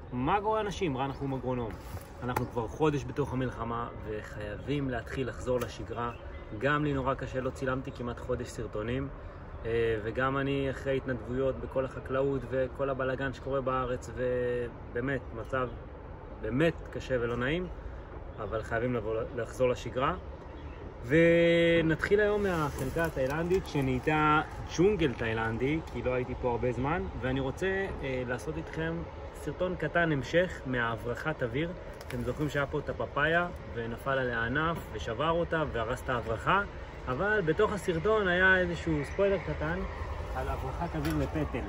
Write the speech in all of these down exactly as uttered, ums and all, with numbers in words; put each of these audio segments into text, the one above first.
מה קורה אנשים? רן נחום אגרונום. אנחנו כבר חודש בתוך המלחמה וחייבים להתחיל לחזור לשגרה. גם לי נורא קשה, לא צילמתי כמעט חודש סרטונים, וגם אני אחרי התנדבויות בכל החקלאות וכל הבלגן שקורה בארץ, ובאמת מצב באמת קשה ולא נעים, אבל חייבים לבוא, לחזור לשגרה. ונתחיל היום מהחלקה התאילנדית שנהייתה ג'ונגל תאילנדי, כי לא הייתי פה הרבה זמן, ואני רוצה אה, לעשות איתכם סרטון קטן המשך מההברחת אוויר. אתם זוכרים שהיה פה את הפפאיה ונפל עליה ענף ושבר אותה והרס את ההברחה, אבל בתוך הסרטון היה איזשהו ספוילר קטן על הברחת אוויר לפטל.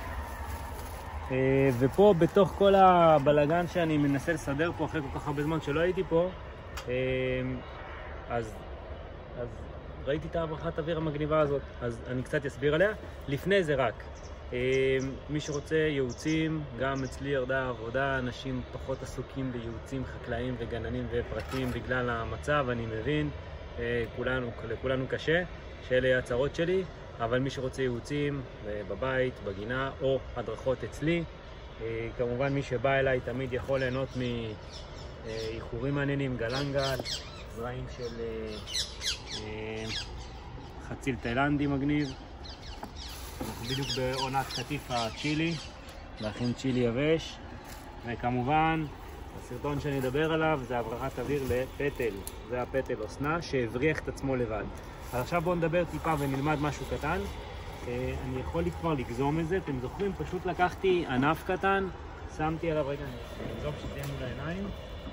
אה, ופה בתוך כל הבלגן שאני מנסה לסדר פה אחרי כל כך הרבה זמן שלא הייתי פה, אה, אז אז ראיתי את ההברחת אוויר המגניבה הזאת, אז אני קצת אסביר עליה. לפני זה רק, מי שרוצה ייעוצים, גם אצלי ירדה העבודה, אנשים פחות עסוקים בייעוצים חקלאיים וגננים ופרטים בגלל המצב, אני מבין, כולנו, לכולנו קשה, שאלה הצעות שלי, אבל מי שרוצה ייעוצים בבית, בגינה או הדרכות אצלי, כמובן מי שבא אליי תמיד יכול ליהנות מאיחורים מעניינים, גלנגל, זרעים של חציל תאילנדי מגניב. אנחנו בדיוק בעונת חטיף הצ'ילי, להכין צ'ילי יבש, וכמובן הסרטון שאני אדבר עליו זה הברחת אוויר לפטל. זה הפטל אוסנה שהבריח את עצמו לבד. אז עכשיו בואו נדבר טיפה ונלמד משהו קטן. אני יכול כבר לגזום את זה, אתם זוכרים? פשוט לקחתי ענף קטן, שמתי עליו, רגע אני אגזום שתהיה מול העיניים.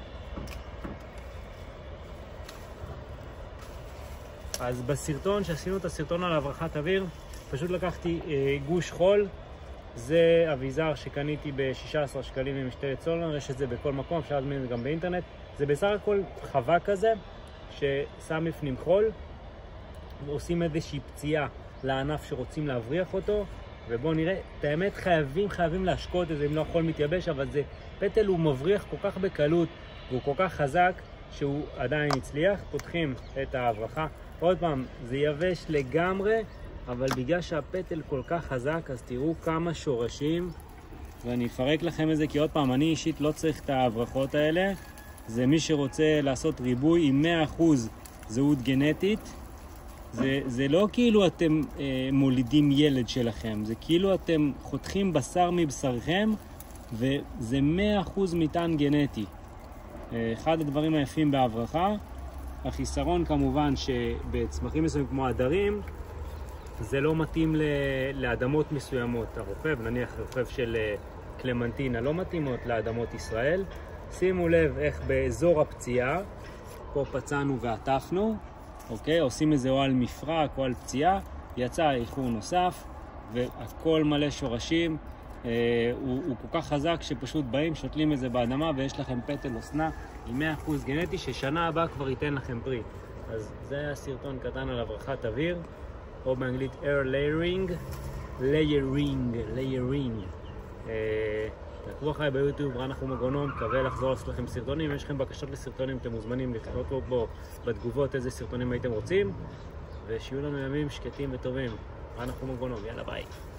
אז בסרטון, שעשינו את הסרטון על הברחת אוויר, פשוט לקחתי אה, גוש חול. זה אביזר שקניתי ב-שישה עשר שקלים ממשטרת סולר, יש את זה בכל מקום, אפשר להזמין את זה גם באינטרנט. זה בסך הכל חווה כזה, ששם בפנים חול, ועושים איזושהי פציעה לענף שרוצים להבריח אותו, ובואו נראה, את האמת חייבים, חייבים להשקות את זה, אם לא החול מתייבש, אבל זה פטל הוא מבריח כל כך בקלות, והוא כל כך חזק, שהוא עדיין הצליח. פותחים את ההברחה. עוד פעם, זה יבש לגמרי, אבל בגלל שהפטל כל כך חזק, אז תראו כמה שורשים, ואני אפרק לכם את זה, כי עוד פעם, אני אישית לא צריך את ההברחות האלה. זה מי שרוצה לעשות ריבוי עם מאה אחוז זהות גנטית. זה, זה לא כאילו אתם אה, מולידים ילד שלכם, זה כאילו אתם חותכים בשר מבשרכם, וזה מאה אחוז מטען גנטי. אה, אחד הדברים היפים בהברחה, החיסרון כמובן שבצמחים מסוימים כמו עדרים, זה לא מתאים לאדמות מסוימות. הרוכב, נניח רוכב של קלמנטינה, לא מתאימות לאדמות ישראל. שימו לב איך באזור הפציעה, פה פצענו ועטפנו, אוקיי? עושים איזה או על מפרק או על פציעה, יצא איחור נוסף, והכל מלא שורשים. אה, הוא, הוא כל כך חזק שפשוט באים, שותלים את זה באדמה, ויש לכם פטל אוסנה עם מאה אחוז גנטי ששנה הבאה כבר ייתן לכם פרי. אז זה היה סרטון קטן על הברחת אוויר, או באנגלית air layering, layering, layering. תעקבו אחריי ביוטיוב, רן נחום אגרונום, מקווה לחזור לעשות לכם סרטונים. אם יש לכם בקשות לסרטונים, אתם מוזמנים לכתוב פה בו בתגובות איזה סרטונים הייתם רוצים, ושיהיו לנו ימים שקטים וטובים. רן נחום אגרונום, יאללה ביי.